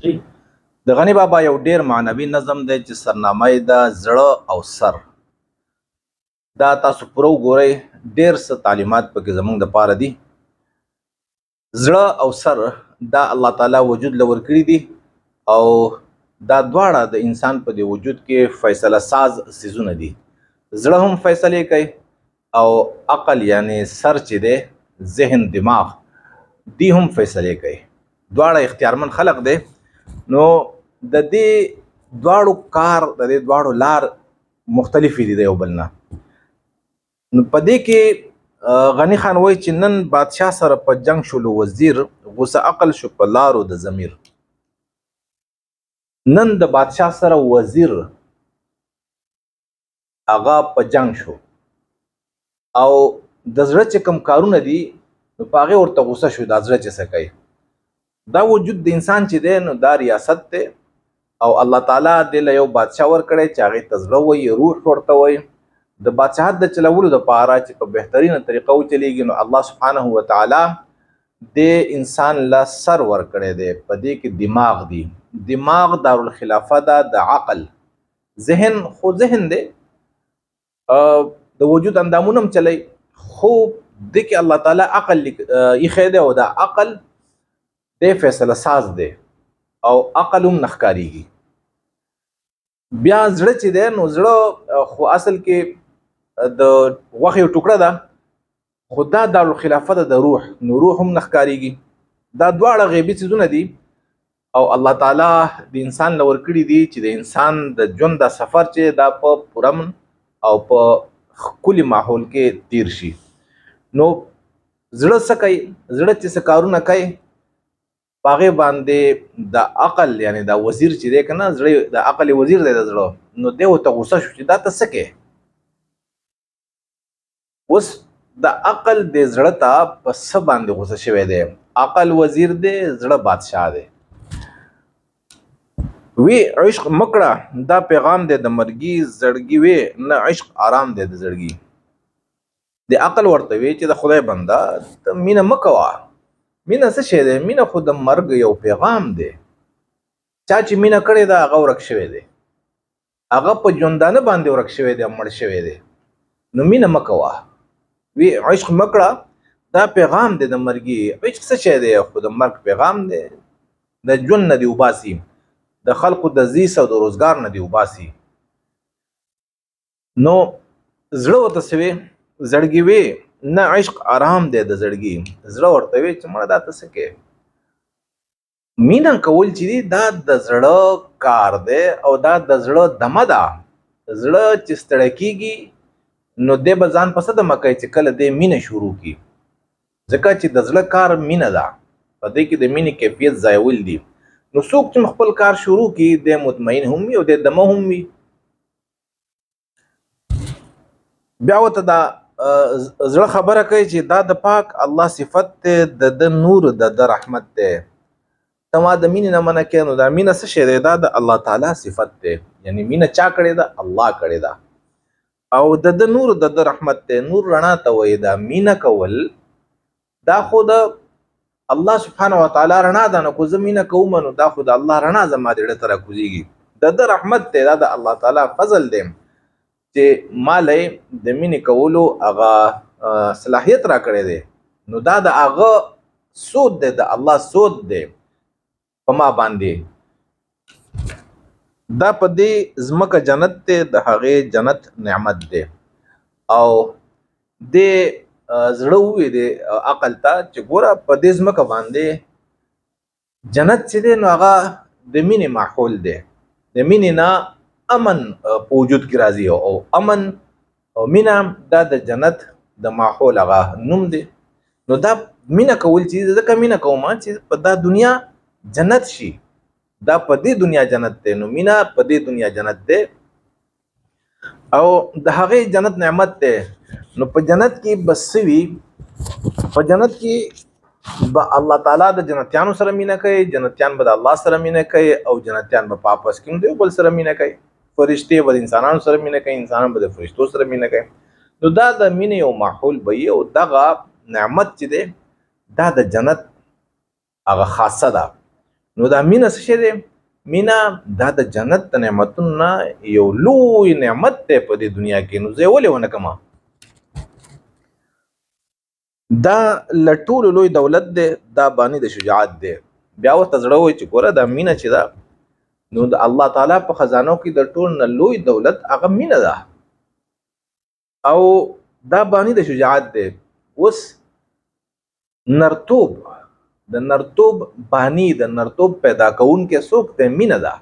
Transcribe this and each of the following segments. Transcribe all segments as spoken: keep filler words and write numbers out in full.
د غنی بابا یو ډیر معنوي نظم دی چې سرنامه یې ده زړه او سر. دا تاسو پوره وګورئ، ډیر څه تعلیمات پکې زموږ دپاره دي. زړه او سر دا الله تعالی وجود له ورکړي دي او دا دواړه د انسان په دې وجود کې فیصله ساز څیزونه دي. زړه هم فیصلې کوي او عقل یعنی سر چې دی، ذهن، دماغ، دی هم فیصلې کوي. دواړه اختیارمن خلق دی. نو د دې دواړو کار، د دې دواړو لار مختلفې دي د یو بل نه. نو په دې کې غنی خان وایي چې نن بادشاه سره په جنگ شولو وزیر، غوسه عقل شو په لارو د ضمیر. نن د بادشاه سره وزیر هغه په جنگ شو او د زړه چې کوم کارونه دي نو په هغې ورته غوسه شو. دا زړه چې څه کوي، دا وجود د انسان چې دی نو دا ریاست دی او الله تعالی دې له یو بادشاه ورکړی چې هغې ته زړه وایي، روح ورته وایي. د بادشاهت د چلولو دپاره چې په بهترینه طریقه وچلیږي نو الله سبحانه وتعالی دې انسان له سر ورکړی دی. په دې کې دماغ دی. دماغ دارالخلافه ده د عقل. ذهن خو ذهن دی، د وجود اندامونه هم چلی، خو دې کې الله تعالی عقل ایښی دی او دا عقل دی فیصله ساز دی او عقل هم نه ښکارېږي. بیا زړه چې دی نو زړه خو اصل کې د غوښې یو ټوکړه ده، خو دا دارالخلافه ده د روح، نو روح هم نه ښکارېږي. دا دواړه غیبي څیزونه دي او الله تعالی د انسان له ورکړي دي چې د انسان د ژوند دا سفر چې دا په پوره امن او په ښکلي ماحول کې تیر شي. نو زړه څه کوي؟ زړه چې څه کارونه کوي په هغې باندې د عقل یعنی دا وزیر چې دی که نه، زړه د عقل وزیر دی د زړه، نو دی ورته غوسه شو چې دا ته څه کوې. اوس د عقل د زړه ته په څه باندې غوسه شوی دی؟ عقل وزیر دی، زړه بادشاه دی. وی عشق مکړه دا پیغام دی د مرګي زړګي، وی نه عشق آرام دی د زړګي. د عقل ورته وی چې د خدای بنده ته مینه مه کوه. مینه څه شی دی؟ مینه خو د مرګ یو پیغام دی. چا چې مینه کړې ده هغه ورک شوی دی، هغه په ژوندانه باندې ورک شوی دی، مړ شوی دی. نو مینه مه کوه. وی عشق مکړه دا پیغام دی د مرګي. عشق څه شی دی؟ خو د مرګ پیغام دی. د ژوند نه دی وباسي، د خلقو د زیس او د روزګار نه دی وباسي. نو زړه ورته څه وی؟ زړګي وی نه عشق آرام دی د زړګي. زړه ورته وی چې مړه دا ته څه کوې؟ مینه کول چې دی دا د زړه کار دی او دا د زړه دمه ده. زړه چې ستړی کېږي نو دی به ځان په څه دمه کوي چې کله دی مینه شروع کړي، ځکه چې د زړه کار مینه ده. په دې کې د مینې کیفیت ځایول دي. نو څوک چې خپل کار شروع کړي دی مطمئن هم وي او دی دمه هم وي. بیا ورته دا زړه خبره کوي چې دا د پاک الله صفت دی، د د نور د د رحمت دی. ته ما د مینې نه منع کوې، نو دا مینه څه شی دی؟ دا د الله تعالی صفت دی. یعنی مینه چا کړې ده؟ الله کړې ده. او د د نور د د رحمت دی. نور رڼا ته وایي. دا مینه کول دا خو د الله سبحانه وتعالی رڼا ده. نو که زه مینه کوم نو دا خو د الله رڼا زما د زړه ته راکوزېږي. د د رحمت دی، دا د الله تعالی فضل دی چې ما له د مینې کولو هغه صلاحیت را کړی دی. نو دا د هغه سود دی، د الله سود دی په ما باندې. دا په دې ځمکه جنت دی، د هغې جنت نعمت دی. او دې زړه ووی دی عقل ته چې ګوره په دې ځمکه باندې جنت چې دی نو هغه د مینې ماحول دی. د مینې نه امن په وجود کې راځي او امن او مینه دا د جنت د ماحول هغه نوم دی. نو دا مینه کول چې ځکه مینه کوم چې په دا دنیا جنت شي، دا په دې دنیا جنت دی. نو مینه په دې دنیا جنت دی او د هغې جنت نعمت دی. نو په جنت کې به څه وي؟ په جنت کې به الله تعالی د جنتیانو سره مینه کوي، جنتیان به د الله سره مینه کوي او جنتیان به په آپس کې هم د یو بل سره مینه کوي. فرشتې به د انسانانو سره مینه کوي، انسانان به د فرشتو سره مینه کوي. نو دا د مینې یو ماحول به وي او دغه نعمت چې دی دا د جنت هغه خاصه ده. نو دا مینه څه شی دی؟ مینه دا د جنت د نعمتونو نه یو لوی نعمت دی په دې دنیا کې. نو زه یې ولې ونه کړم؟ دا له ټولو لوی دولت دی، دا بانی د شجاعت دی. بیا ورته زړه وایي چې ګوره دا مینه چې ده نو د الله تعالی په خزانو کې د ټول نه لوی دولت هغه مینه ده او دا بانی د شجاعت دی. اوس نرتوب د نرتوب بانی د نرتوب پیدا کوونکی څوک دی؟ مینه ده.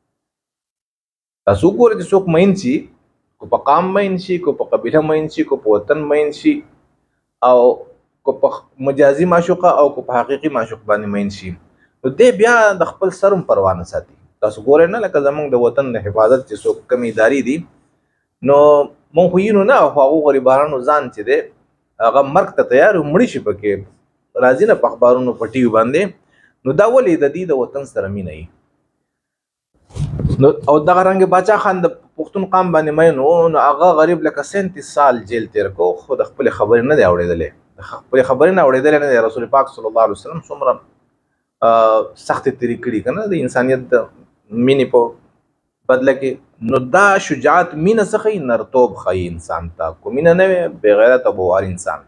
تاسو ګورئ چې څوک مین شي، کو په قام مین شي، کو په قبیله مین شي، کو په وطن مین شي، او کو په مجازي معشوقه او کو په حقيقي معشوق باندې مین شي، نو دې بیا د خپل سرم پروا نه ساتي. تاسو ګورئ نه لکه زمونږ د وطن د حفاظت چې څوک کم ادارې دي نو مونږ خو یې نو نه خو هغو غریبانو ځان چې دی هغه مرګ ته تیار مړي شي پکې راځي نه په اخبارونو په ټي وي باندې. نو دا ولې د دې د وطن سره مینه وي؟ نو او دغه رنګ باچا خان د پښتون قام باندې مین و نو هغه غریب لکه سینتیس سال جیل تیر کو خو د خپل خبرې نه دی اورېدلې خپل خبرې نه اورېدلې نه دی. رسول پاک صلی الله علیه وسلم څومره سخت تیری کړي کنه د انسانیت د مینې په بدله کې. نو دا شجاعت مینه څه ښیي؟ نرتوب ښیي انسان ته. کو مینه نه وي بې غیرته به وار انسان.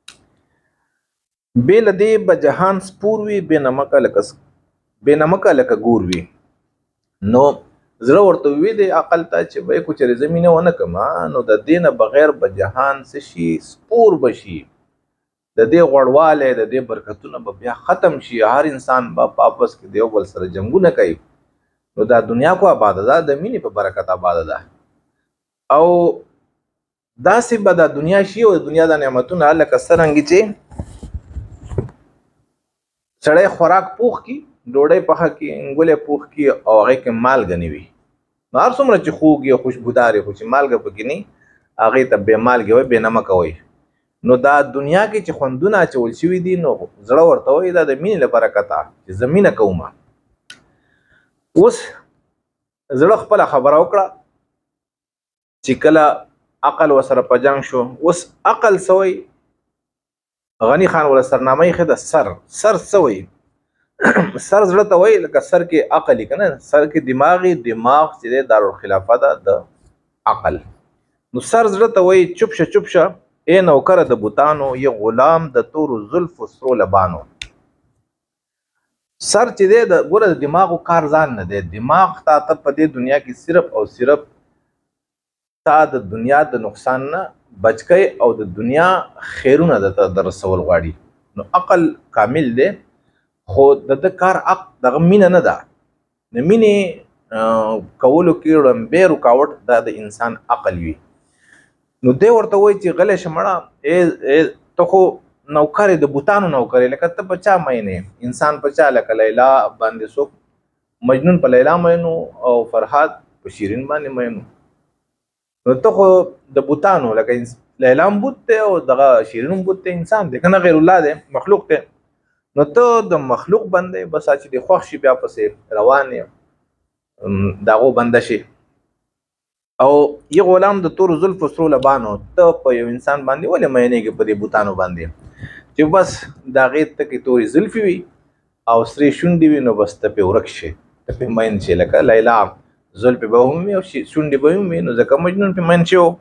بې له دې به جهان سپور وي بې نمکه لکه بې نمکه لکه ګور وي. نو زړه ورته وي د عقل ته چې به کو چېرې زه مینه ونه کړم نو د دې نه بغیر به جهان څه شي؟ سپور به شي. د دې غوړوالی د دې برکتونه به بیا ختم شي. هر انسان به په آپس کې د یو بل سره جنګونه کوي. نو دا دنیا کو آباده ده د مینې په برکت آباده ده. او داسې به دا دنیا شي او د دنیا د نعمتونه لکه څرنګه چې سړی خوراک پوخ کي ډوډۍ پخه کي انګولې پوخ کي او هغې کې مالګه نه وي نو هر څومره چې خوږ یا خوشبودار خو چې مالګه پکې نه هغې ته بې مالګې وایي بې نمکه وایي. نو دا دنیا کې چې خوندونه اچول شوي دي نو زړه ورته وایي دا د مینې له برکته چې زه مینه کوم. اوس زړه خپله خبره وکړه چې کله عقل ورسره په جنګ شو. اوس عقل څه وایي؟ غني خان ولا سرنامه یې ښه ده. سر سر څه وایي؟ سر زړه ته وایي لکه سر کې عقل یې که نه سر کې دماغي دماغ چې دی دارالخلافه ده د عقل. نو سر زړه ته وایي چوپ شه چوپ شه ای نوکره د بوتانو یې غلام د تورو زلفو سرو لبانو. سر چې دی د ګوره د دماغو کار ځان نه دی. دماغ تا ته په دې دنیا کې صرف او صرف تا د دنیا د نقصان نه بچ کوي او د دنیا خیرونه درته در رسول غواړي. نو عقل کامل دی خو د ده کار دغه مینه نه ده. د مینې کولو کې ړنبی رکاوټ دا د انسان عقل وي. نو دی ورته وایي چې غلی شه مړه ته خو نوکر د بوتانو نوکر لکه ته په چا مینې انسان په چا لکه لیلا باندې څوک مجنون په لیلا مینو او فرهاد په شیرین باندې مینو. نو ته خو د بوتانو لکه لیلا هم بوت دی او دغه شیرین هم بوت دی انسان دی که نه غیر الله دی مخلوق دی. نو ته د مخلوق بندې بس چې د خوښ شي بیا پسې روان یې د هغو بنده شي. او یې غلام د تورو زلفو سرو لبانو ته په یو انسان باندې ولې مینېږي په دې بوتانو باندې چې بس د هغې تکې تورې زلفې وي او سرې شونډې وي نو بس ته پې ورک شي ته پې مین شي لکه لیلا زلفې به هم وي او شونډې به هم وي نو ځکه مجنون پې مین شي و.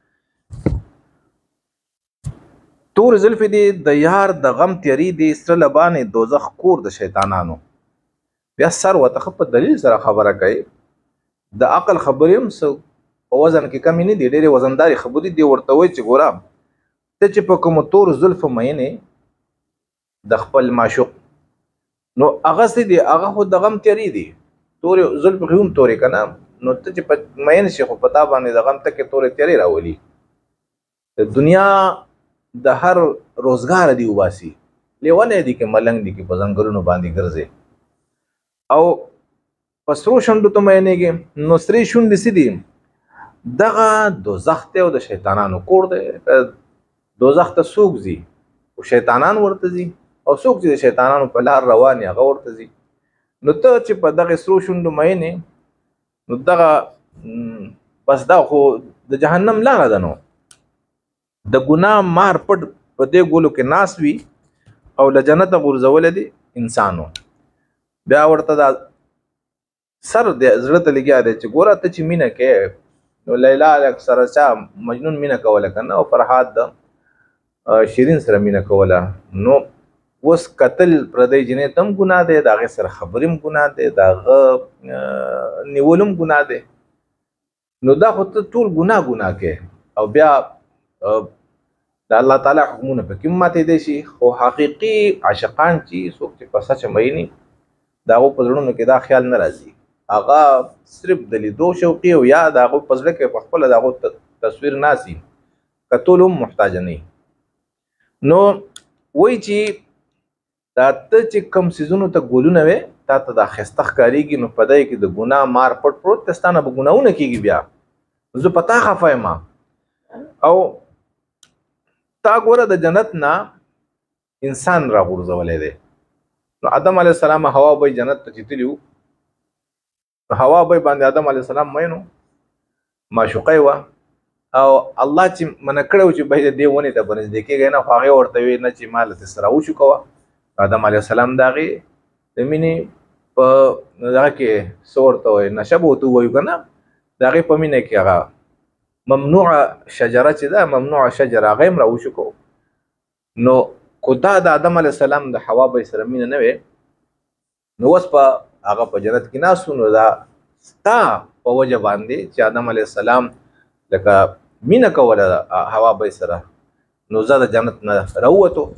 تورې زلفې دي د یار د غم تیری دي سره لبانې دوزخ کور د شیطانانو. بیا سر ورته ښه په دلیل سره خبره کوي. د عقل خبرې هم څه په وزن کې کمې نه دي ډېرې وزندارې خبرې دي. ورته وایي چې ګوره ته چې په کومو تورو زلفو مینې د خپل معشوق نو هغه څه دي هغه خو د غم تیری دي تورې زلفې خو هم تورې که نه نو ته چې په مین شي خو په تا باندې د غم تکې تورې تیرې راولي. د دنیا د هر روزګار دی وباسي لیونی دي که ملنګ دي که په ځنګلونو باندې ګرځي او په سرو شونډو ته مینېږي. نو سرې شونډې څه دي؟ دغه دوزخ دی او د شیطانانو کور دی. دوزخ ته څوک ځي؟ شیطانان ورته ځي او څوک چې د شیطانانو په لار روان هغه ورته ځي. نو ته چې په دغې سرو شونډو مینې نو دغه بس دا خو د جهنم لاره ده. نو د ګناه مار پټ په دې ګولو کې ناست وي او له جنته غورځولی دی انسانو. بیا ورته دا سر د زړه ته لګیا دی چې ګوره ته چې مینه کې نو لیلا سره چا مجنون مینه کوله که نه او فرحاد د شیرین سره مینه کوله نو اوس قتل پردی جنې ته هم ګناه دی د هغې سره خبرې هم ګناه دی د هغه نیول هم ګناه دی نو دا خو ته ټول ګناه ګناه کې او بیا د الله تعالی حکمونه پکې هم ماتېدی شي خو حقیقي عاشقان چې څوک چې په سچه مینې د هغو په زړونو کې دا خیال نه راځي هغه صرف د لیدو شوقي او یا د هغو په زړه کې په خپله د هغو تصویر ناسي کتول هم محتاجه نه نو وایي چې دا ته چې کوم څیزونو ته ګولونه وې تا ته دا ښایسته ښکارېږي نو په دی کې د ګناه مار پټ پروت دی ستا نه به ګناهونه کېږي بیا زه په تا خفه یم او تا ګوره د جنت نه انسان راغورځولی دی نو آدم علیه السلام هوا به جنت ته چې تلي وو هوا به باندې آدم علیه السلام مینو معشوقه وه او الله چې منع کړی و چې به د دې ونې ته به نږدې کېږئ نه خو هغې ورته ویې نه چې ما له تاسې سره وشو کوه آدم علیه السلام د هغې د مینې په دغه کې څه ورته وایي نشه به ورته ووایو که نه د هغې په مینه کې هغه ممنوعه شجره چې ده ممنوعه شجره هغه هم راوشو کو نو کو دا د آدم علیه السلام د حوا به سره مینه نه وې نو اوس په هغه په جنت کې ناست نو دا ستا په وجه باندې چې آدم علیه السلام لکه مینه کوله حوا به سره نو زه د جنت نه راووتو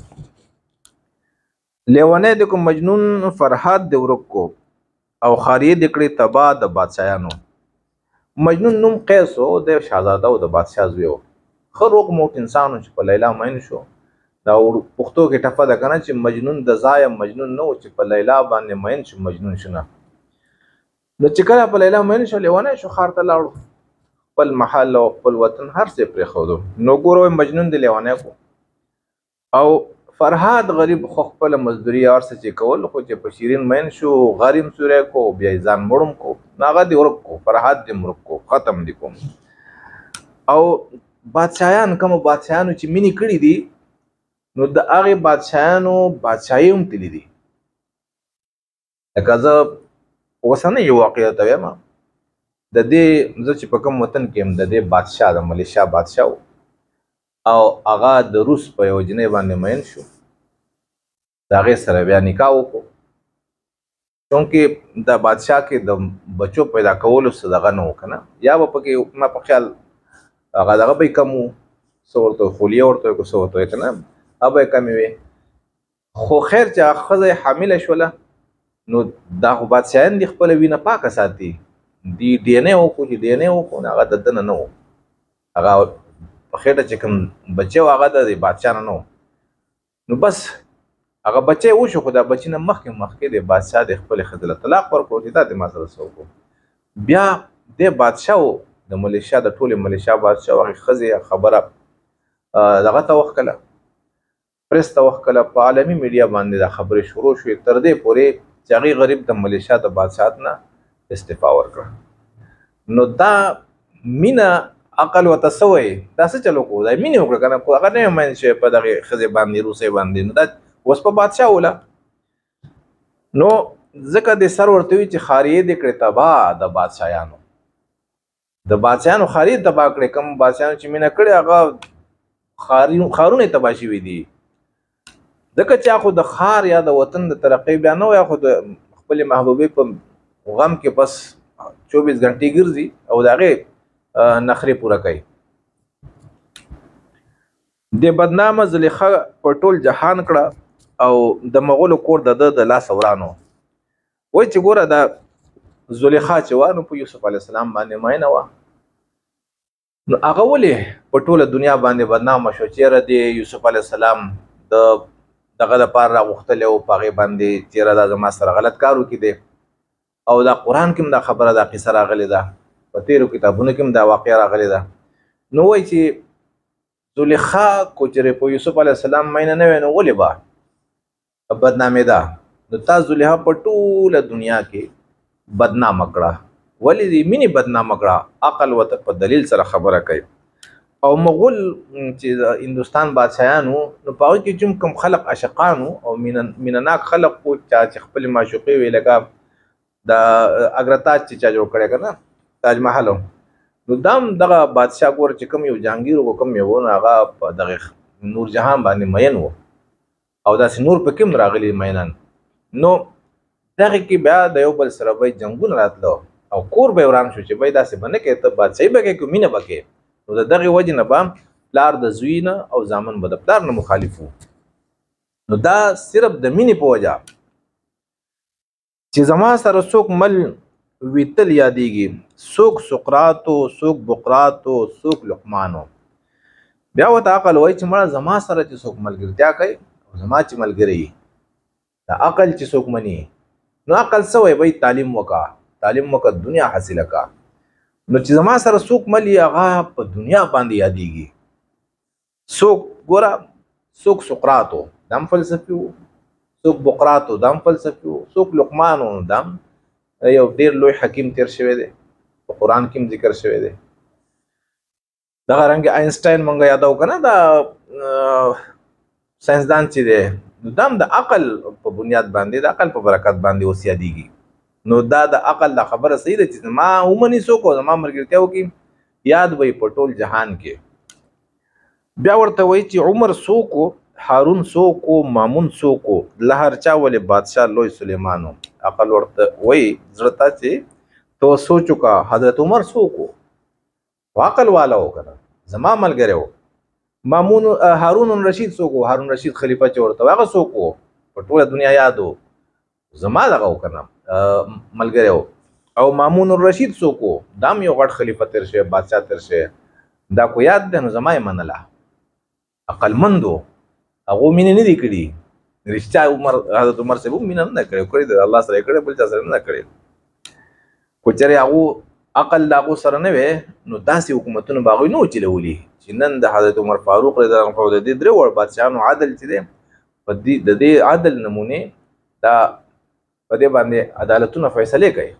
لیونی د کوم مجنون فرحات د ورک کو او خاریه د کړې تبا د بادشاهانو مجنون نوم قیس و د شهزاده او د بادشاه زوی و ښه روغ موټ انسان و چې په لیلا مین شو دا پښتو کې ټپه ده که نه چې مجنون د ځایه مجنون نه و چې په لیلا باندې مین شو مجنون شو نه نو چې کله په لیلا مین شو لیونی شو ښار ته لاړو خپل محل او خپل وطن هر څه پرېښودو نو ګوره مجنون د لیونی کو او فرهاد غریب خو خپل مزدوري هر څه چې کول خو چې په شیرین مین شو غریم سوری کو بیا یې ځان مړم کو نو هغه دې ورک کو فرهاد دې مرک کو ختم دې کوم او بادشاهیان کومو بادشاهانو چې مینې کړي دي نو د هغې بادشاهانو بادشاهي هم تللي دي لکه زه اوسنۍ یو واقعه ته وایم د دې زه چې په کوم وطن کې یم د دې بادشاه د ملیشا بادشاه او هغه د روس په یو جنۍ باندې مین شو د هغې سره بیا نکاح وکړو چونکې د بادشاه کې د بچو پیدا کولو څه دغه نه و که نه یا به پکې ما په خیال هغه دغه به یې کم و څه ورته خولیه ورته وایي که څه ورته وایي که نه هغه به یې کمې وې خو خیر چې هغه ښځه یې حامله شوله نو دا خو بادشاهیان دي خپله وینه پاکه ساتي دي ډي ان اے وکړو چې ډي ان اے وکړو نو هغه د ده نه نه و هغه په خېټه چې کوم بچی و هغه د بادشاه نه نه و نو بس هغه بچی وشو خو دا بچي نه مخکې مخکې د بادشاه د خپلې ښځې له طلاق ورکړو چې دا دې ما سره څه وکړو بیا دې بادشاه و د ملیشا د ټولې ملیشا بادشاه و هغې ښځې خبره دغه ته وښکله پریس ته وښکله په عالمي میډیا باندې دا خبرې شروع شوې تر دې پورې چې هغې غریب د ملیشا د بادشاهت نه استعفا ورکړه نو دا مینه عقل ورته څه وایي دا څه چل وکړو دا مینې وکړه که نه هغه نه مین شوی په دغې ښځې باندې روسۍ باندې نو دا اوس په بادشاه وله نو ځکه د سر ورته وي چې خاریې دې کړې تباه د بادشاهیانو د بادشاهیانو خاریې تباه کړې کوم بادشاهیانو چې مینه کړې هغه ښارونه یې تباه شوي دي ځکه چې خو د ښار یا د وطن د ترقۍ بیا نه و یا خو د خپلې محبوبې په غم کې بس چوبیس ګنټې ګرځي او د هغې نخرې پوره کوي د بدنامه زلیخا په ټول جهان کړه او د مغولو کور د ده د لاس ورانو وایي چې ګوره دا زلیخا چې وه نو په یوسف علیه السلام باندې مینه وه نو هغه ولې په ټوله دنیا باندې بدنامه شو چېرې د یوسف علیه السلام د دغه دپاره راغوښتلی و په هغې باندې چېرې دا زما سره غلط کار وکړي دی او دا قرآن کې هم دا خبره دا قصه راغلې ده په تیرو کتابونو کې هم دا واقعه راغلې ده نو وایي چې زلیخا کو چېرې په یوسف علیه السلام مینه نه وی نو ولې به بدنامېده نو تا زلیخا په ټوله دنیا کې بدنامه کړه ولې دې مینې بدنامه کړه عقل ورته په دلیل سره خبره کوي او مغول چې د هندوستان بادشاهانو نو په هغه کې چې کوم خلق عاشقانو او مینناک خلق وو چې خپل معشوقې وی لکه د اګرتاج چې چا جوړ کړی کنه تاج محل نو دام دغه بادشاه ګور چې کوم یو جهانگیر وو کوم یو نه هغه په دغه نور جهان باندې مین وو او داسې نور په کوم راغلي مینان نو دغه کې بیا د یو بل سره به جنگونه راتلو او کور به وران شو چې به داسې باندې کې ته بادشاہي به کې کومینه بکې نو د دغه وجه نه به پلار د زوی نه او زامن به د پلار نه مخالف وو نو دا صرف د مینې په وجه چې زما سره څوک مل ویتل یادېږي څوک سقراط او څوک بقراط او څوک لقمان بیا ورته عقل وایي چې مړه زما سره چې څوک ملګرتیا کوي او زما چې ملګری د عقل چې څوک مني نو عقل څه وایي بھائی تعلیم وکړه تعلیم وکړه دنیا حاصله کړه نو چې زما سره څوک ملي هغه په دنیا باندې یادېږي څوک ګوره څوک سقراط و دام فلسفي و څوک بقراط و دام فلسفي و څوک لقمان و دام یو ډیر لوی حکیم تیر شوی دی په قرآن کې ذکر شوی دی دغه رنګ آینسټاین مونږ یادو کنه دا ساينسدان چې دی نو دام د عقل په بنیاد باندې د عقل په برکت باندې اوس یادېږي نو دا د عقل د خبره صحیح ده چې ما ومني څوک او زما ملګرتیا وکړي یاد به په ټول جهان کې بیا ورته وایي چې عمر څوک هارون څوک مامون څوک له هر چا ولې بادشاه لوی سلیمانو عقل ورته وایي زړه ته چې تو سوچ وکړه حضرت عمر څوک عقل والا و کنه زما ملګری و مامون هارون رشید څوک هارون رشید خلیفہ چې ورته هغه څوک په ټوله دنیا یادو زما دغه و کنه ملګری و او مامون الرشید څوک دام یو غټ خلیفہ تر شه بادشاہ تر شه دا کو یاد ده نو زما یې منله عقل مندو هغه مینه نه دی کړي رښتیا عمر حضرت عمر سے مینه نه کړي کړي د الله سره کړي بل چا سره نه کړي کو چېرې هغه عقل لاغو سره نه وي نو داسې حکومتونه باغوي نو چلولي چې نن د حضرت عمر فاروق رضی الله عنه د دې درې وړ بادشاهانو عادل چې دی په دې د دې عادل نمونه دا په دې باندې عدالتونه فیصله کوي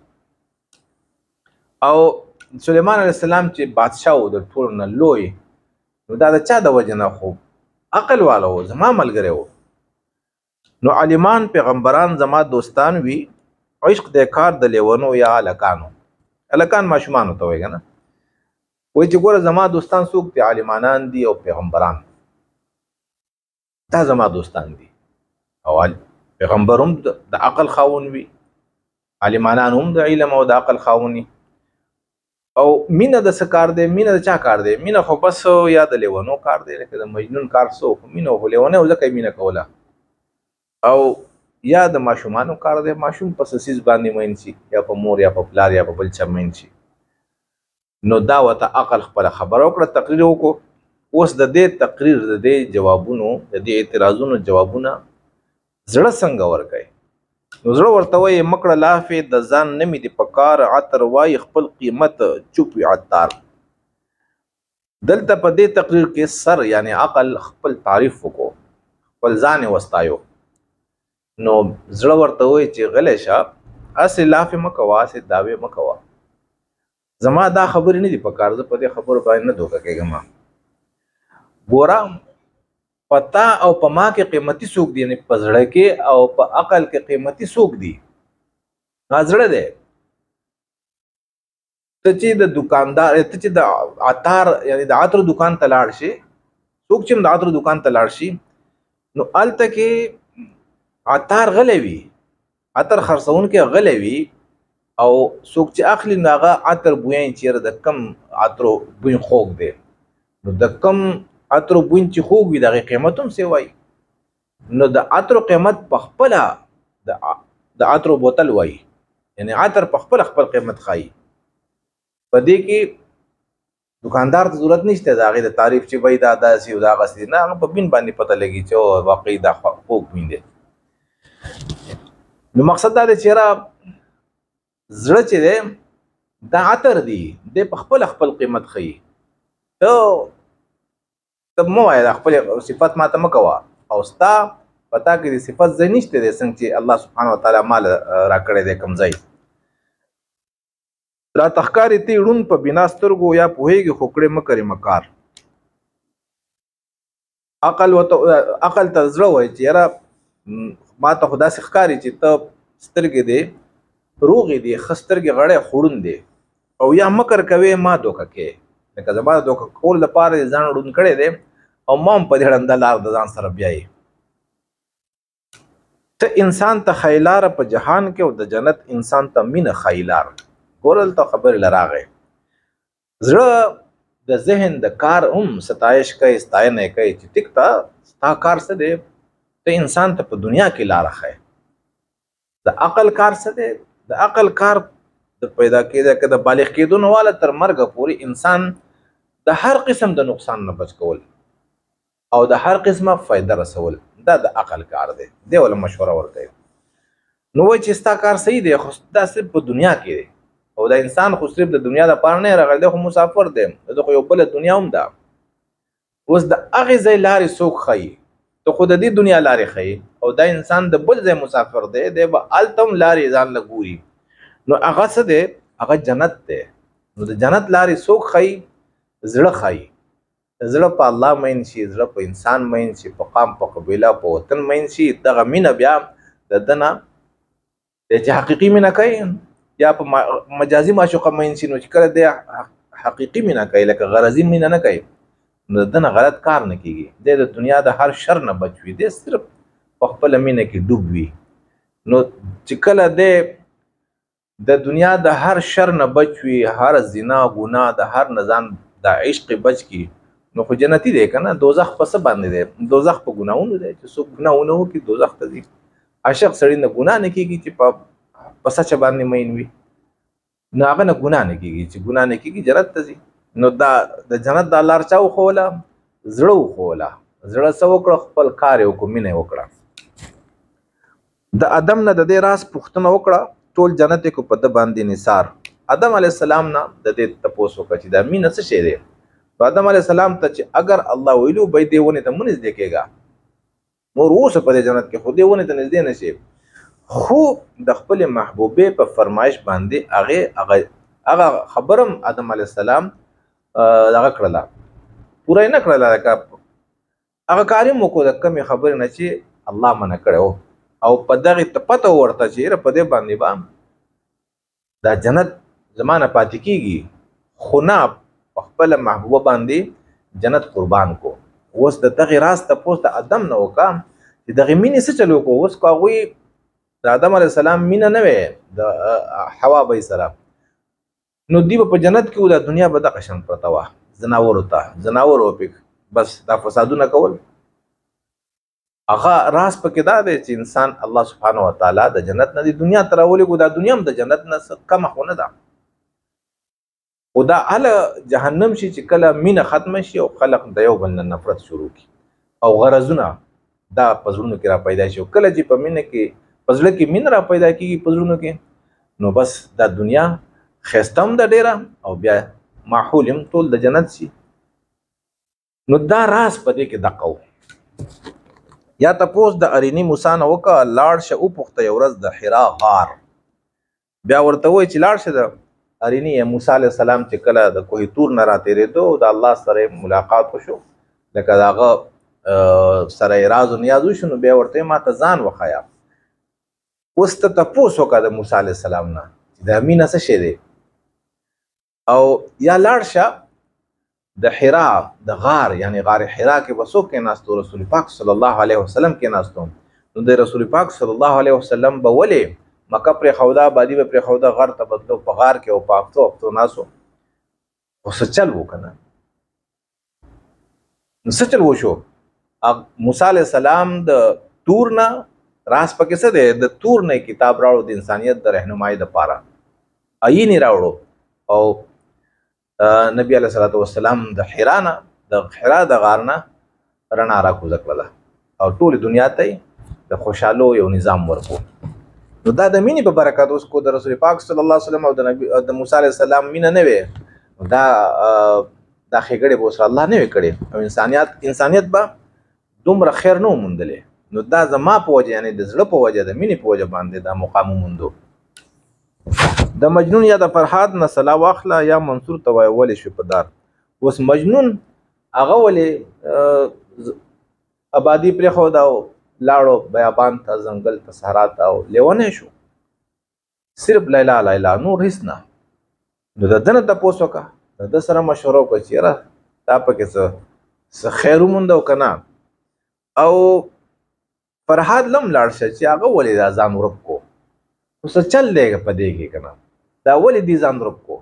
او سليمان عليه السلام چې بادشاہ و د ټول نه لوی نو دا د چا د وجه نه خو عقل والو زما ملګری و نو عالمان پیغمبران زما دوستان وی عشق د کار د لیونو یا الکانو الکان ماشومان ته وایي کنه وای چې ګوره زما دوستان څوک دي عالمانان دي او پیغمبران دا زما دوستان دي او پیغمبر هم د عقل خاون وي عالمانان هم د علم او د عقل خاوني او مینه د سکار دی مینه د چا کار دی مینه خو بس یا د لیونو کار دی لکه د مجنون کار سو مینه خو لیونه ځکه مینه کوله او یا د ماشومانو کار دی ماشوم په سیس باندې مین شي یا په مور یا په پلار یا په بل چا مین شي نو دا وته عقل خپل خبر او کړ تقریر وکړو اوس د دې تقریر د دې جوابونو د دې اعتراضونو جوابونه زړه څنګه ورکړي نو زړه ورته وایي مکړه لافې د ځان نمی دي پکار عطر وای خپل قیمت چوپ عطار دلته په دې تقریر کې سر یعنی عقل خپل تعریف وکړو خپل ځان وستایو نو زړه ورته وایي چې غلې شه اصل لافې مکوا اصل داوی مکوا زما دا خبرې نه دي پکار زه په دې خبرو باندې نه دوکه کېږم ګوره پتا او په ما کې قیمتي څوک دي یعنی په زړه کې او په عقل کې قیمتي څوک دي زړه دی ته چې د دکاندار ته چې د عطار یعنی د عطر دکان ته لاړ شي څوک چې د عطر دکان ته لاړ شي نو هلته کې عطار غلی وي عطر خرڅون کې غلی وي او څوک چې اخلي نو هغه عطر بویان چیرې د کم عطرو بوی خوږ دی نو د کم عطرو بوی چې خوږ وي دغه قیمت هم څه وایي نو د عطرو قیمت په خپله د عطرو بوتل وایي یعنی عطر په خپل خپل قیمت ښایي په دې کې دکاندار ته ضرورت نشته د هغې د تعریف چې وایي دا داسې او دا هغسې نه هغه په بین باندې پته لګي چې واقعي دا خوږ بوی دی نو مقصد دا دی چې یاره زړه چې دی دا عطر دی دی په خپل خپل قیمت ښیي ته ته مه وایه دا خپل صفت ما ته مه کوه او ستا په تا کې د صفت ځای نشته دی څنګه چې الله سبحانه وتعالی مال راکړی دی کوم ځای را تخکارې تی ړوند په بنا سترګو یا پوهېږي خو کړې مه کرې مکار عقل وته عقل ته زړه وای چې یاره ما ته خدا سي ښکاری چې ته سترګې دې روغې دي خسترګې غړې خړون دي او یا مکر کوي ما دوکه کې لکه زما د دوکه کول لپاره ځان ړوند کړی دی او ما هم په دې ړنده لار د ځان سره بیایي. ته انسان ته خیلار په جهان کې او د جنت انسان ته مینه خیلار. ګورل ته خبر لراغې زړه د ذهن د کار هم ستایش کوي ستاینه کوي چې ټیک تا ستا کار څه دی ته انسان ته په دنیا کې لار ښایي. د عقل کار څه دی د عقل کار د پیدا کېدا که د بالغ کېدو نه واله تر مرګه پورې انسان د هر قسم د نقصان نه بچ کول او د هر قسمه فایده رسول دا د عقل کار دی. دی ولا مشوره ورکوي نو وایي چې ستا کار صحیح دی خو دا صرف په دنیا کې دی او دا انسان خو صرف د دنیا دپاره نه راغلی دی خو مسافر دی د خو یو بله دنیا هم ده. اوس د هغې ځای لارې څوک ښیي ته خو د دې دنیا لارې ښیي او دا انسان د بل ځای مسافر دی دی به هلته هم لارې ځان له ګوري نو هغه څه دی هغه جنت دی. نو د جنت لارې څوک ښیي زړه ښایي. زړه په الله مین شي زړه په انسان مین شي په قام په قبیله په وطن مین شي دغه مینه بیا د ده نه دی چې حقیقي مینه کوي یا په مجازي معشوقه مین شي نو چې کله دی حقیقي مینه کوي لکه غرضي مینه نه کوي نو د ده نه غلط کار نه کېږي. دی د دنیا د هر شر نه بچ وي دی صرف په خپله مینه کې ډوب وي. نو چې کله دی د دنیا د هر شر نه بچ وي هر زنا ګناه د هر نه ځان د عشق بچ کی نو خو جنتی دی که نه. دوزخ په څه باندې دی دوزخ په ګناهونو دی چې څوک ګناهونه وکړي دوزخ ته ځي. عاشق سړي نه ګناه نه کېږي چې په سچه باندې مین وي نو هغه نه ګناه نه کېږي چې ګناه نه کېږي جنت ته ځي. نو دا د جنت دا لار چا وښوله زړه وښوله. زړه څه وکړه خپل کار یې وکړو مینه یې وکړه. د ادم نه د دې راز پوښتنه وکړه ټول جنت یې کو په ده باندې نثار. آدم علیه السلام نه د دې تپوس وکړه چې دا مینه څه شی دی. نو آدم علیه السلام ته چې اگر الله ویلو به دې ونې ته مه نږدې کېږه نور اوسه په دې جنت کې خو دې ونې ته نږدې نه شي. خو د خپلې محبوبې په فرمایش باندې هغې هغه خبره هم آدم علیه السلام دغه کړله پوره یې نه کړله لکه هغه کار یې وکړو د کمې خبرې نه چې الله منع کړی و او په دغې ته پته ورته چې یاره په دې باندې به دا جنت زما نه پاتې کېږي خو نه په خپله محبوبه باندې جنت قربان کو. اوس د دغې راز تپوس د ادم نه وکړه چې دغې مینې څه چل وکړو. اوس که هغوی د آدم علیه السلام مینه نه وی د حوا بی سره نو دوی به په جنت کې و د دنیا به دغه شان پرته وه ځناورو ته ځناور وپې بس دا فسادونه کول. هغه راز پکې دا دی چې انسان الله سبحانه وتعالی د جنت نه د دنیا ته راولېږو. دا دنیا هم د جنت نه څه کمه خو نه ده خو دا هله جهنم شي چې کله مینه ختمه شي او خلق د یو بل نه نفرت شروع کړي او غرضونه دا په زړونو کې را پیدا شي. کله چې په مینه کې په زړه کې مینه را پیدا کېږي په زړونو کې نو بس دا دنیا ښایسته هم ده ډېره او بیا ماحول هم ټول د جنت شي. نو دا راز په دې کې دقه و. یا تپوس د اریني موسی نه وکړه لاړ شه وپوښته یو ورځ د حرا غار. بیا ورته وایي چې لاړ شه د اریني موسی علیه السلام چې کله د کوه طور نه راتېرېدو د الله سره ملاقات وشو لکه د هغه سره یې راز و نیاز وشو نو بیا ورته ما ته ځان وښایه. اوس ته تپوس وکړه د موسی علیه السلام نه چې دا مینه څه شی دی او یا لاړ شه د حرا د غار یعنی غار حرا کې به څوک کېناستو رسول پاک صلی الله علیه وسلم کېناستو نو د رسول پاک صلی الله علیه وسلم به ولې مکه پرېښوده آبادي به پرېښوده غر ته به تلو په غار کې او په هفتو هفتو ناسو خو څه چل و که نه نو څه چل وشو. موسی علیه السلام د تور نه راز پکې څه دی د تور نه کتاب راوړو د انسانیت د رهنمایي دپاره آیین یې راوړو او نبی علیه صلات وسلام د حرا نه د حرا د غار نه رڼا راکوزه کړله او ټولې دنیا ته د خوشحالو یو نظام ورکو. نو دا د مینې په برکت اوس کو د رسول پاک صلی الله علیه وسلم او د نبی د موسی علیه السلام مینه نه وې دا دا ښېګړې به اوس الله نه وې کړې او انسانیت انسانیت به دومره خیر نه و موندلی. نو دا زما په وجه یعنی د زړه په وجه د مینې په وجه باندې دا مقام وموندو. د مجنون یا د فرهاد نه سلا واخله یا منصور ته وایه ولې شو په دار. اوس مجنون هغه ولې آبادی پرېښوده او لاړو بیابان ته، ځنګل ته، صحرا ته او لیونی شو. صرف لیلا لیلا، نور هېڅ نه. نو د ده نه تپوس وکړه، د ده سره مشوره وکړه چې یاره دا پکې څه څه خیر ومونده او که نه. او فرهاد لم لاړ شه چې هغه ولې دا ځان ورک کو، نو څه چل دی په دې کې که نه، دا ولې دې ځان ورک کو،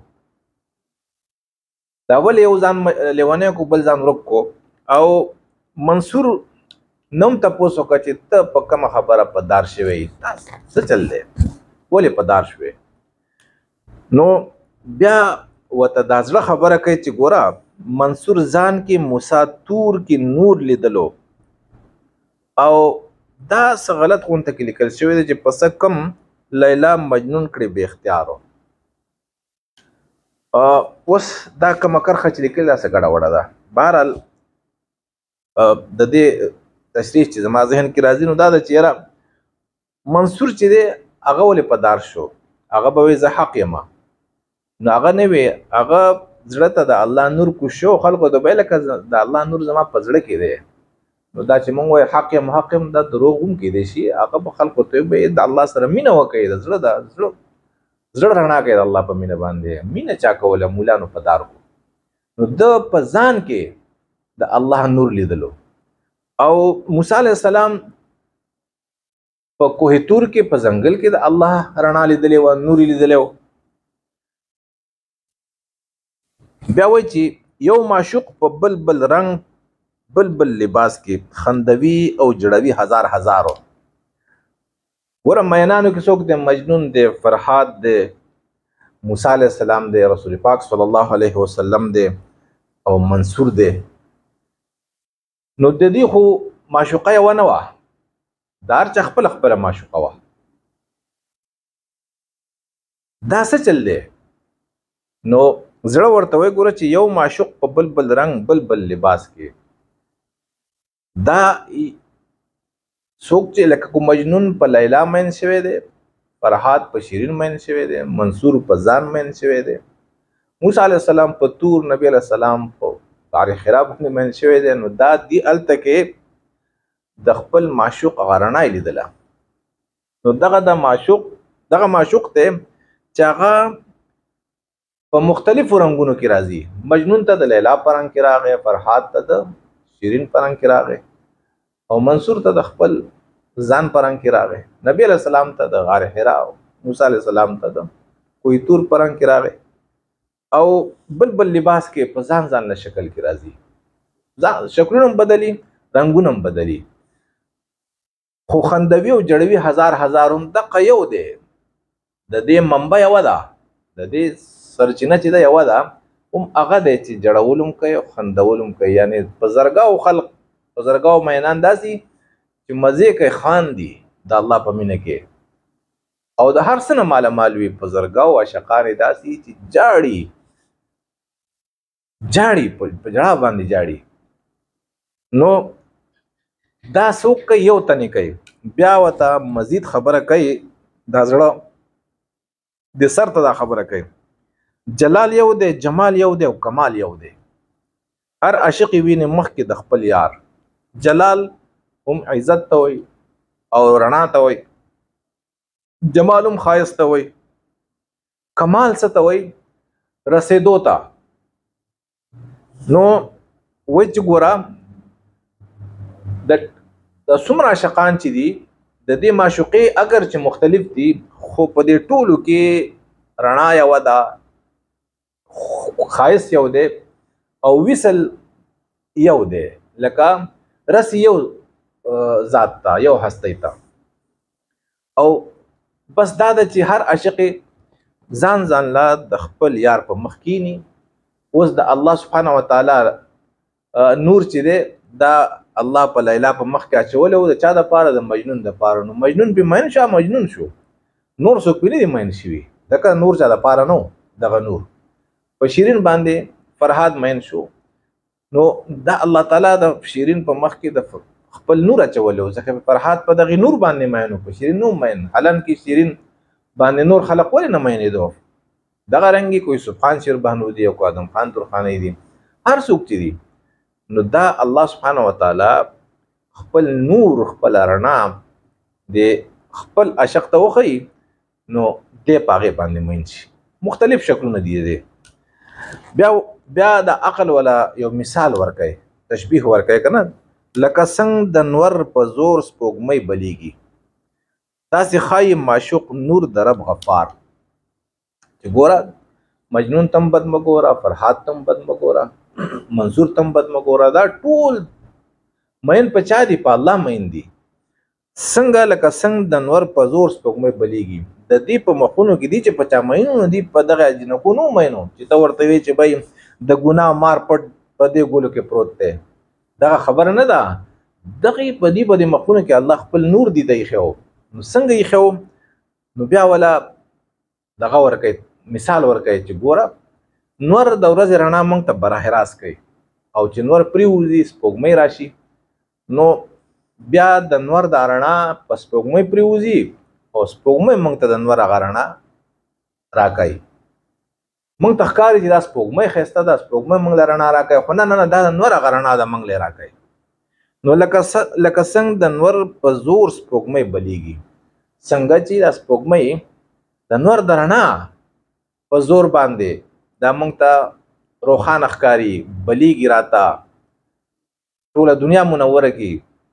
دا ولې یو ځان لیونی کو بل ځان ورک کو. او منصور نم تپوس وکړه چې ته په کومه خبره په دار شوی، دا څه چل دی، ولې په دار شوې. نو بیا ورته دا زړه خبره کوي چې ګوره منصور ځان کې موسی تور کې نور لیدلو، او دا څه غلط غونته کې لیکل شوی دی چې پسه کم لیلا مجنون کړي بې اختیارو. اوس دا کومه کرښه چې لیکلې دا څه ګډه وډه ده. بهرحال د دې تشریح چې زما ذهن کې راځي نو دا ده چې یاره منصور چې دی هغه ولې په دار شو، هغه به وایي زه حق یم، نو هغه نه وي، هغه زړه ته د الله نور کوشو، خلکو ته به لکه د الله نور زما په زړه کې دی. نو دا چې مونږ وایو حق یم حق یم دا دروغ هم کیدای شي، هغه به خلکو ته وایي د الله سره مینه وکړئ، د زړه د زړه زړه رڼا کوي د الله په مینه باندې. مینه چا کوله؟ مولانو په دار کو. نو د په ځان کې د الله نور لیدلو. او موسی علیه السلام په کوه تور کې په ځنګل کې د الله رڼا لیدلې وه، نور یې لیدلی و. بیا وایي چې یو معشوق په بل بل رنګ بل بل لباس کې خندوي او جړوي هزار هزارو. ګوره مینانو کې څوک دی؟ مجنون دی، فرحات دی، موسی علیه السلام دی، رسول پاک صلی الله علیه وسلم دی، او منصور دی. نو د دې خو معشوقه یوه نه وه، د هر چا خپله خپله معشوقه وه. دا څه چل دی؟ نو زړه ورته وایي ګوره چې یو معشوق په بل بل رنګ بل بل لباس کې، دا څوک چې لکه کو مجنون په لیلا مین شوی دی، فرحات په شیرین مین شوی دی، منصور په ځان مین شوی دی، موسی علیه السلام په تور، نبی علیه السلام په غار حرا باندې مین شوی دی. نو دا دی هلته کې د خپل معشوق هغه رڼا یې لیدله. نو دغه د معشوق دغه معشوق دی چې هغه په مختلفو رنګونو کې راځي. مجنون ته د لیلا په رنګ کې راغی، فرحات ته د شیرین په رنګ کې راغی، او منصور ته د خپل ځان په رنګ کې راغی، نبی علیه السلام ته د غار حرا، موسی علیه السلام ته د کوه طور په رنګ کې راغی، او بل بل لباس کې په ځان ځان له شکل کې راځي. شکلونه هم بدلي، رنګونه هم بدلي، خو خندوي او جړوي هزار هزار هم دقه یو دی. د دې منبع یوه ده، د دې سرچینه چې ده یوه ده، هم هغه دی چې جړول هم کوي او خندول هم کوي. یعنې په زرګاو خلق، په زرګاو مینان داسې چې مزې کوي، خاندي د الله په مینه کې، او د هر څه نه مالامال وي. په زرګاو عاشقان یې داسې چې جاړي جاړي په جړا باندې جاړي. نو دا څوک کوي؟ یو تنې کوي. بیا ورته مزید خبره کوي، دا زړه د سر ته دا خبره کوي، جلال یو دی، جمال یو دی، او کمال یو دی. هر عاشق ویني مخکې د خپل یار. جلال هم عزت ته وایي او رڼا ته وایي، جمال هم ښایست ته وایي، کمال څه ته وایي؟ رسېدو ته. نو وایي چې ګوره د څومره عاشقان چې دي، د دې معشوقې اگر چې مختلف دي، خو په دې ټولو کې رڼا یوه ده، ښایست یو دی، او وصل یو دی. لکه رس یو ذات ته، یو هستی ته. او بس دا ده چې هر عاشق ځان ځان لا د خپل یار په مخ کینی. اوس د الله سبحانه وتعالی نور چې دی دا الله په لیلا په مخ کې اچولی و، د چا دپاره؟ د مجنون دپاره. نو مجنون پې مین شو، مجنون شو، نور څوک پې نه دي مین شوي، ځکه نور چا دپاره نه و. دغه نور په شیرین باندې فرهاد مین شو، نو دا الله تعالی د شیرین په مخ کې د خپل نور اچولی و، ځکه فرهاد په دغې نور باندې مین و، په شیرین نو مین. حالان کې شیرین باندې نور خلق ولې نه مینېدو؟ دغه رنګې کوئی سبحان شیر بهنودي او کو ادم خان ترخانی دي، هر څوک چې دي. نو دا الله سبحانه وتعالی خپل نور خپل رڼا د خپل عاشق ته وښیي نو دی په هغې باندې مین شي. مختلف شکلونه دي دی. بیا بیا د عقل ولا یو مثال ورکوي، تشبیه ورکوي که نه، لکه څنګه د نور په زور سپوږمۍ بلیږي، داسې ښایي معشوق نور د رب غفار. چې ګوره مجنون تم بد مه ګوره، فرحات تم بد مه ګوره، منصور تم بد مه ګوره، دا ټول مین په چا دي؟ په الله مین دي. څنګه لکه څنګه د نور په زور سپوږمۍ بلیږي، د دې په مخونو کې دي چې په چا مینو نه دي، په دغه جنکونو مینو چې ته ورته وایې چې بھائی د ګناه مار پټ په دې ګلو کې پروت دی. دغه خبره نه ده. دغې په دې په دې مخونو کې الله خپل نور دي ته ایښی و. نو څنګه ایښی و؟ نو بیا ولا دغه ورکوي، مثال ورکوي چې ګوره نور د ورځې رڼا موږ ته براه راست کوي، او چې نور پرېوځي سپوږمۍ راشي، نو بیا د نور دا رڼا په سپوږمۍ پرېوځي او سپوږمۍ موږ ته د نور هغه رڼا راکوي. موږ ته ښکاري چې دا سپوږمۍ ښایسته ده، سپوږمۍ موږ له رڼا راکوي، خو نه نه نه دا د نور هغه رڼا ده موږ له راکوي. نو لکه لکه څنګه د نور په زور سپوږمۍ بلیږي، څنګه چې دا سپوږمۍ د نور د رڼا په زور باندې دا موږ ته روښانه ښکاري، بلیږي راته ټوله دنیا منوره کې.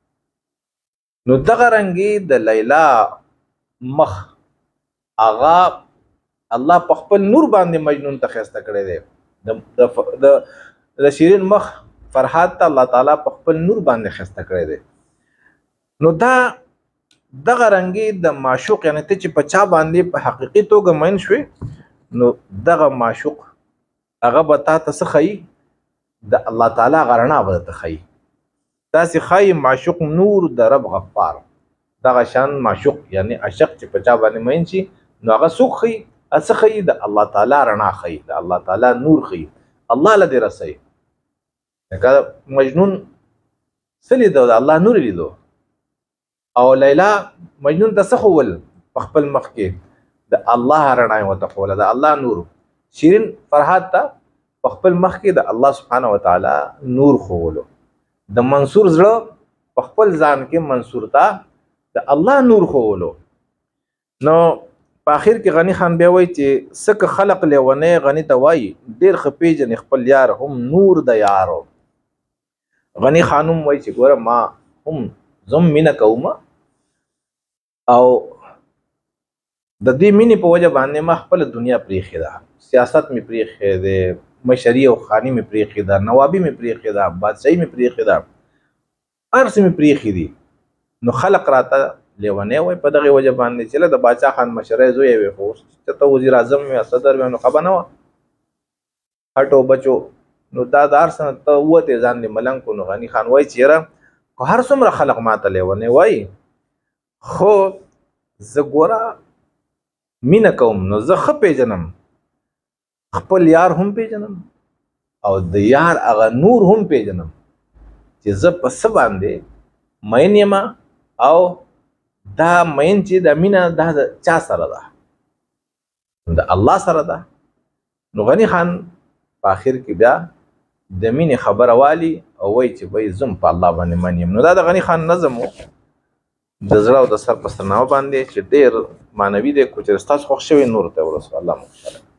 نو دغه رنګې د لیلا مخ هغه الله په خپل نور باندې مجنون ته ښایسته کړی دی. د د شیرین مخ فرحات ته الله تعالی په خپل نور باندې ښایسته کړی دی. نو دا دغه رنګې د معشوق، یعنی ته چې په چا باندې په حقیقي توګه مین شوې، نو دغه معشوق هغه به تا ته څه ښیي؟ د الله تعالی هغه رڼا به درته ښیي. داسې ښایي معشوق نور د رب غفار. دغه شان معشوق یعنی عاشق چې په چا باندې مین شي، نو هغه څوک ښیي؟ هغه څه ښیي؟ د الله تعالی رڼا ښیي، د الله تعالی نور ښیي، الله له دې رسوي. لکه مجنون څه لیدو؟ د الله نور لیدو. او لیلا مجنون ته څه ښول په خپل مخ کې؟ د الله رڼا یې ورته ښووله، د الله نور. شیرین فرحات ته په خپل مخ کې د الله سبحانه وتعالی نور ښوولو. د منصور زړه په خپل ځان کې منصور ته د الله نور ښوولو. نو په آخر کې غني خان بیا وایي چې څه که خلق لیونی غني ته وایي، ډېر ښه پېژنې خپل یار هم نور د یارو. غني خان هم وایي چې ګوره ما هم زه هم مینه کوم، او د دې مینې په وجه باندې ما خپله دنیا پرېښې ده، سیاست مې پرېښی دی، مشري او خاني مې پرېښې ده، نوابي مې پرېښې ده، بادشاهي مې پرېښې ده، هر څه مې پرېښي دي. نو خلق راته لیونی وایي په دغې وجه باندې چې له د باچا خان مشرۍ زوی یې وې، خو اوس چې ته وزیر اعظم وې، صدر وې، نو خبره نه وه، هټو بچو. نو دا د هر څه نه ته ووتې ځان دې ملنګ کړو. نو غني خان وایي چې یاره که هر څومره خلق ما ته لیونی وایي، خو زه ګوره مینه کوم، نو زه ښه پېژنم، خپل یار هم پېژنم او د یار هغه نور هم پېژنم چې زه په څه باندې مین یم، او دا مین چې دا مینه دا د چا سره ده؟ د الله سره ده. نو غني خان په آخر کې بیا د مینې خبره والي او وایي چې بھائی زه په الله باندې من یم. نو دا د غني خان نظم و د زړه او د سر په سرنامه باندې چې ډېر معنوي دی. کو چېرې ستاسو خوښ شوی نور ته ورسوه. الله مو خوشحاله